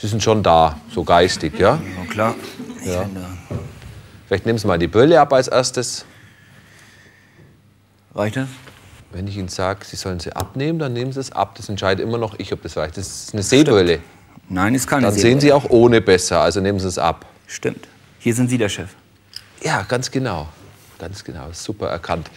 Sie sind schon da, so geistig, ja? Ja, klar. Ja. Vielleicht nehmen Sie mal die Brille ab als erstes. Reicht das? Wenn ich Ihnen sage, Sie sollen sie abnehmen, dann nehmen Sie es ab. Das entscheidet immer noch ich, ob das reicht. Das ist eine Sehbrille. Nein, ist keine Dann Sehbrille. sehen Sie auch ohne besser, also nehmen Sie es ab. Stimmt. Hier sind Sie der Chef. Ja, ganz genau. Ganz genau, super erkannt.